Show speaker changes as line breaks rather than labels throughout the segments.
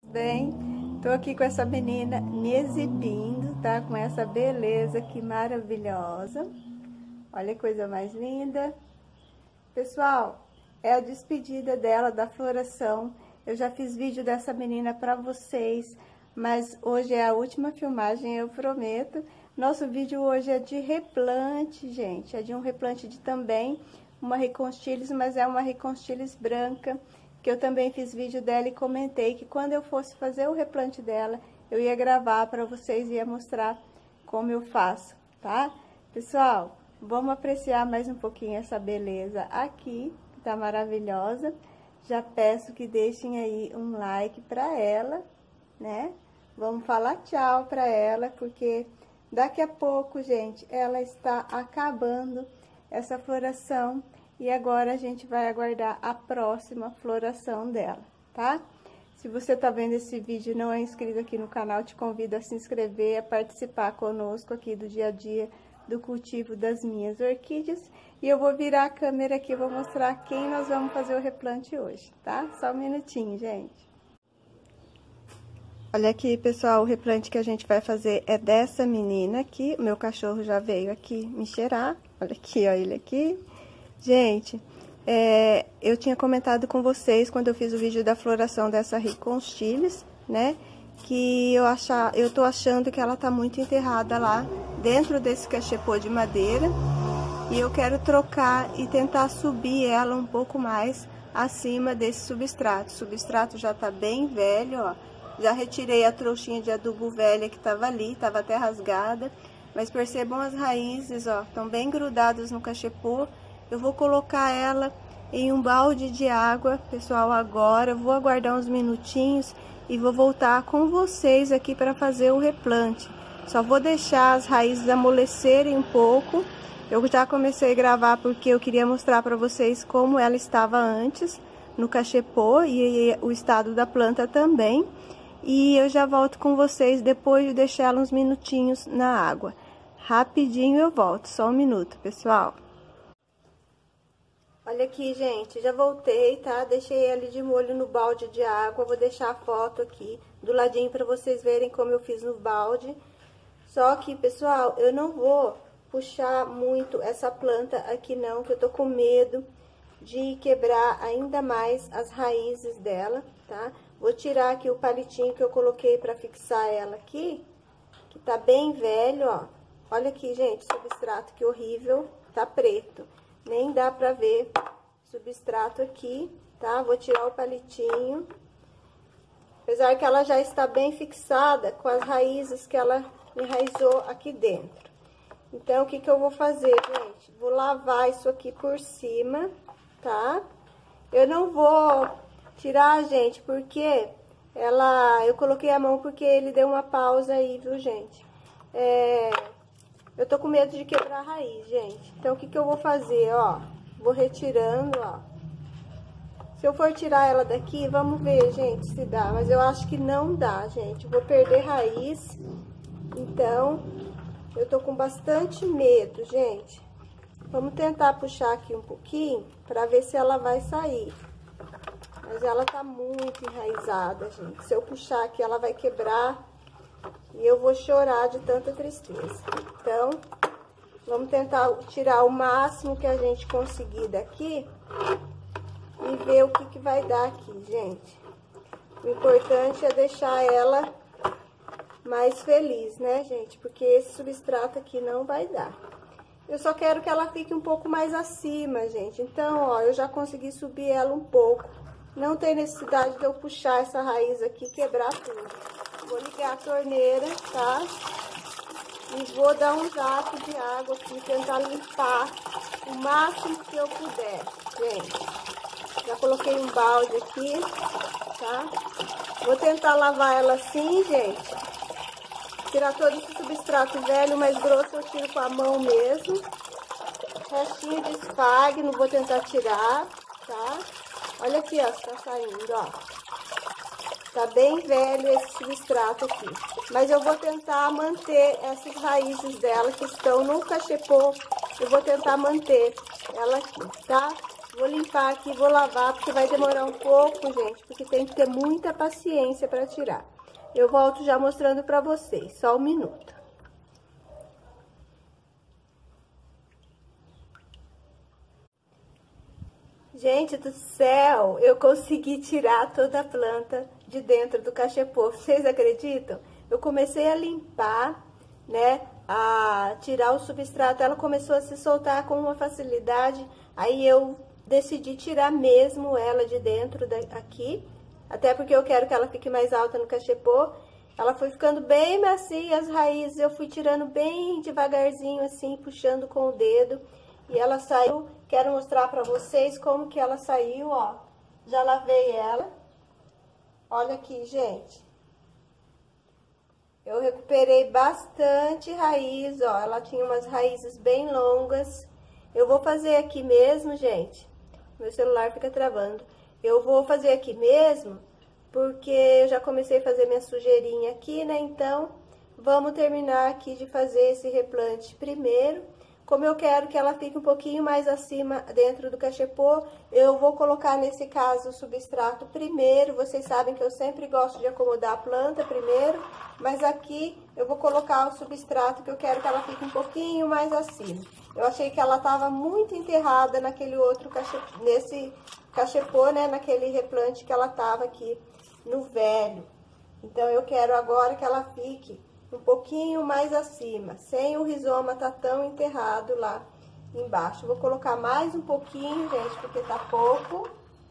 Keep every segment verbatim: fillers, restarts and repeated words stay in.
Bem, tô aqui com essa menina me exibindo, tá? Com essa beleza aqui maravilhosa. Olha que coisa mais linda. Pessoal, é a despedida dela da floração. Eu já fiz vídeo dessa menina pra vocês, mas hoje é a última filmagem, eu prometo. Nosso vídeo hoje é de replante, gente. É de um replante de também uma Reconstilis, mas é uma Reconstilis branca, que eu também fiz vídeo dela e comentei que quando eu fosse fazer o replante dela, eu ia gravar para vocês e ia mostrar como eu faço, tá? Pessoal, vamos apreciar mais um pouquinho essa beleza aqui, que tá maravilhosa. Já peço que deixem aí um like para ela, né? Vamos falar tchau para ela, porque daqui a pouco, gente, ela está acabando essa floração. E agora a gente vai aguardar a próxima floração dela, tá? Se você tá vendo esse vídeo e não é inscrito aqui no canal, te convido a se inscrever, a participar conosco aqui do dia a dia do cultivo das minhas orquídeas. E eu vou virar a câmera aqui e vou mostrar quem nós vamos fazer o replante hoje, tá? Só um minutinho, gente. Olha aqui, pessoal, o replante que a gente vai fazer é dessa menina aqui. O meu cachorro já veio aqui me cheirar. Olha aqui, ó, ele aqui. Gente, é, eu tinha comentado com vocês quando eu fiz o vídeo da floração dessa Reconstilis, né? Que eu, achar, eu tô achando que ela tá muito enterrada lá dentro desse cachepô de madeira. E eu quero trocar e tentar subir ela um pouco mais acima desse substrato. O substrato já tá bem velho, ó. Já retirei a trouxinha de adubo velha que tava ali, tava até rasgada. Mas percebam as raízes, ó, estão bem grudadas no cachepô. Eu vou colocar ela em um balde de água, pessoal, agora. Eu vou aguardar uns minutinhos e vou voltar com vocês aqui para fazer o replante. Só vou deixar as raízes amolecerem um pouco. Eu já comecei a gravar porque eu queria mostrar para vocês como ela estava antes no cachepô e o estado da planta também. E eu já volto com vocês depois de deixar ela uns minutinhos na água. Rapidinho eu volto, só um minuto, pessoal. Olha aqui, gente, já voltei, tá? Deixei ele de molho no balde de água. Vou deixar a foto aqui do ladinho para vocês verem como eu fiz no balde. Só que, pessoal, eu não vou puxar muito essa planta aqui não, que eu tô com medo de quebrar ainda mais as raízes dela, tá? Vou tirar aqui o palitinho que eu coloquei para fixar ela aqui, que tá bem velho, ó. Olha aqui, gente, substrato que horrível, tá preto. Nem dá pra ver substrato aqui, tá? Vou tirar o palitinho. Apesar que ela já está bem fixada com as raízes que ela enraizou aqui dentro. Então, o que que eu vou fazer, gente? Vou lavar isso aqui por cima, tá? Eu não vou tirar, gente, porque ela... Eu coloquei a mão porque ele deu uma pausa aí, viu, gente? É... Eu tô com medo de quebrar a raiz, gente. Então, o que que eu vou fazer, ó? Vou retirando, ó. Se eu for tirar ela daqui, vamos ver, gente, se dá. Mas eu acho que não dá, gente. Eu vou perder raiz. Então, eu tô com bastante medo, gente. Vamos tentar puxar aqui um pouquinho pra ver se ela vai sair. Mas ela tá muito enraizada, gente. Se eu puxar aqui, ela vai quebrar. E eu vou chorar de tanta tristeza. Então, vamos tentar tirar o máximo que a gente conseguir daqui e ver o que que vai dar aqui, gente. O importante é deixar ela mais feliz, né, gente? Porque esse substrato aqui não vai dar. Eu só quero que ela fique um pouco mais acima, gente. Então, ó, eu já consegui subir ela um pouco. Não tem necessidade de eu puxar essa raiz aqui e quebrar tudo. Vou ligar a torneira, tá? E vou dar um jato de água aqui, tentar limpar o máximo que eu puder, gente. Já coloquei um balde aqui, tá? Vou tentar lavar ela assim, gente. Tirar todo esse substrato velho, mais grosso eu tiro com a mão mesmo. Restinho de espagno, vou tentar tirar, tá? Olha aqui, ó, tá saindo, ó. Tá bem velho esse substrato aqui. Mas eu vou tentar manter essas raízes dela que estão no cachepô. Eu vou tentar manter ela aqui, tá? Vou limpar aqui, vou lavar, porque vai demorar um pouco, gente, porque tem que ter muita paciência para tirar. Eu volto já mostrando para vocês, só um minuto. Gente do céu, eu consegui tirar toda a planta de dentro do cachepô. Vocês acreditam? Eu comecei a limpar, né, a tirar o substrato, ela começou a se soltar com uma facilidade, aí eu decidi tirar mesmo ela de dentro daqui, até porque eu quero que ela fique mais alta no cachepô. Ela foi ficando bem macia, as raízes eu fui tirando bem devagarzinho assim, puxando com o dedo, e ela saiu. Quero mostrar pra vocês como que ela saiu, ó. Já lavei ela. Olha aqui, gente. Eu recuperei bastante raiz, ó. Ela tinha umas raízes bem longas. Eu vou fazer aqui mesmo, gente. Meu celular fica travando. Eu vou fazer aqui mesmo, porque eu já comecei a fazer minha sujeirinha aqui, né? Então, vamos terminar aqui de fazer esse replante primeiro. Como eu quero que ela fique um pouquinho mais acima dentro do cachepô, eu vou colocar nesse caso o substrato primeiro. Vocês sabem que eu sempre gosto de acomodar a planta primeiro, mas aqui eu vou colocar o substrato que eu quero que ela fique um pouquinho mais acima. Eu achei que ela estava muito enterrada naquele outro cachepô, nesse cachepô, né, naquele replante que ela estava aqui no velho. Então eu quero agora que ela fique um pouquinho mais acima, sem o rizoma tá tão enterrado lá embaixo. Vou colocar mais um pouquinho, gente, porque tá pouco,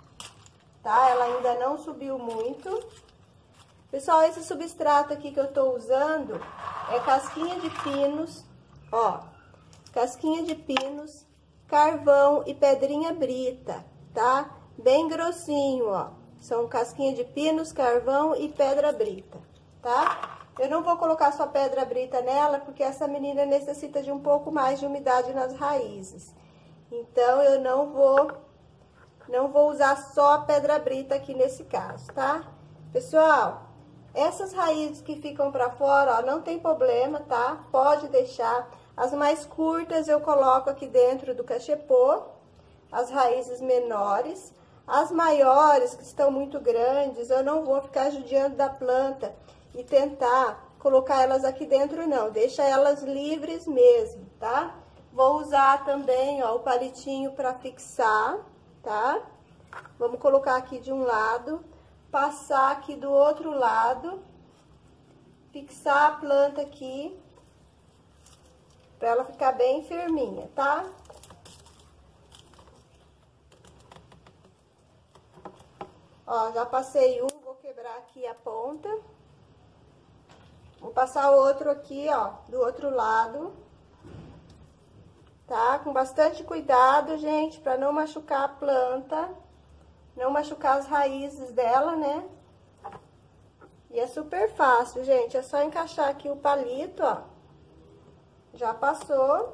tá? Ela ainda não subiu muito. Pessoal, esse substrato aqui que eu tô usando é casquinha de pinos, ó, casquinha de pinos, carvão e pedrinha brita, tá? Bem grossinho, ó. São casquinha de pinos, carvão e pedra brita, tá? Eu não vou colocar só pedra brita nela, porque essa menina necessita de um pouco mais de umidade nas raízes. Então, eu não vou, não vou usar só a pedra brita aqui nesse caso, tá? Pessoal, essas raízes que ficam pra fora, ó, não tem problema, tá? Pode deixar. As mais curtas eu coloco aqui dentro do cachepô, as raízes menores. As maiores, que estão muito grandes, eu não vou ficar judiando da planta e tentar colocar elas aqui dentro, não. Deixa elas livres mesmo, tá? Vou usar também, ó, o palitinho para fixar, tá? Vamos colocar aqui de um lado, passar aqui do outro lado, fixar a planta aqui, para ela ficar bem firminha, tá? Ó, já passei um, vou quebrar aqui a ponta. Vou passar outro aqui, ó, do outro lado. Tá? Com bastante cuidado, gente, pra não machucar a planta. Não machucar as raízes dela, né? E é super fácil, gente. É só encaixar aqui o palito, ó. Já passou.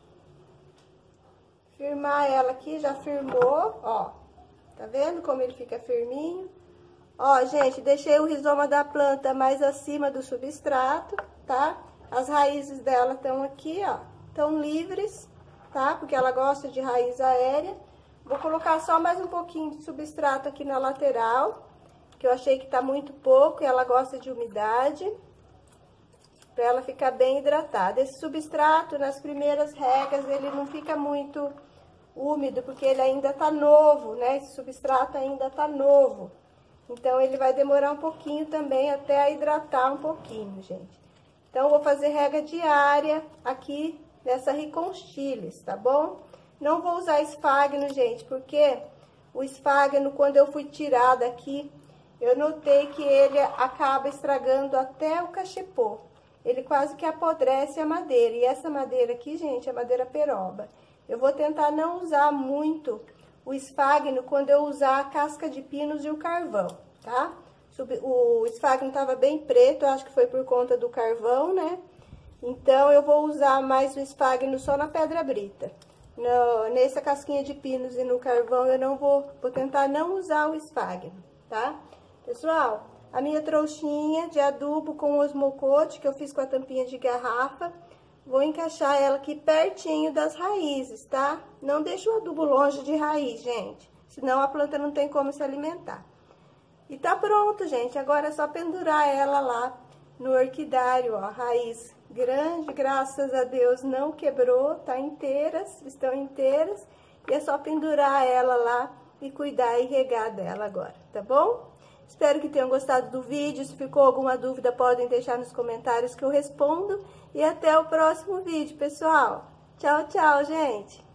Firmar ela aqui, já firmou, ó. Tá vendo como ele fica firminho? Ó, gente, deixei o rizoma da planta mais acima do substrato, tá? As raízes dela estão aqui, ó, estão livres, tá? Porque ela gosta de raiz aérea. Vou colocar só mais um pouquinho de substrato aqui na lateral, que eu achei que tá muito pouco e ela gosta de umidade, pra ela ficar bem hidratada. Esse substrato, nas primeiras regas, ele não fica muito úmido, porque ele ainda tá novo, né? Esse substrato ainda tá novo. Então, ele vai demorar um pouquinho também até hidratar um pouquinho, gente. Então, eu vou fazer rega diária aqui nessa Riconstilis, tá bom? Não vou usar esfagno, gente, porque o esfagno, quando eu fui tirar daqui, eu notei que ele acaba estragando até o cachepô. Ele quase que apodrece a madeira. E essa madeira aqui, gente, é madeira peroba. Eu vou tentar não usar muito o esfagno quando eu usar a casca de pinos e o carvão, tá? O esfagno tava bem preto, eu acho que foi por conta do carvão, né? Então, eu vou usar mais o esfagno só na pedra brita. No, nessa casquinha de pinos e no carvão, eu não vou, vou tentar não usar o esfagno, tá? Pessoal, a minha trouxinha de adubo com osmocote, que eu fiz com a tampinha de garrafa, vou encaixar ela aqui pertinho das raízes, tá? Não deixa o adubo longe de raiz, gente, senão a planta não tem como se alimentar. E tá pronto, gente, agora é só pendurar ela lá no orquidário, ó, raiz grande, graças a Deus não quebrou, tá inteiras, estão inteiras, e é só pendurar ela lá e cuidar e regar dela agora, tá bom? Espero que tenham gostado do vídeo. Se ficou alguma dúvida, podem deixar nos comentários que eu respondo. E até o próximo vídeo, pessoal. Tchau, tchau, gente!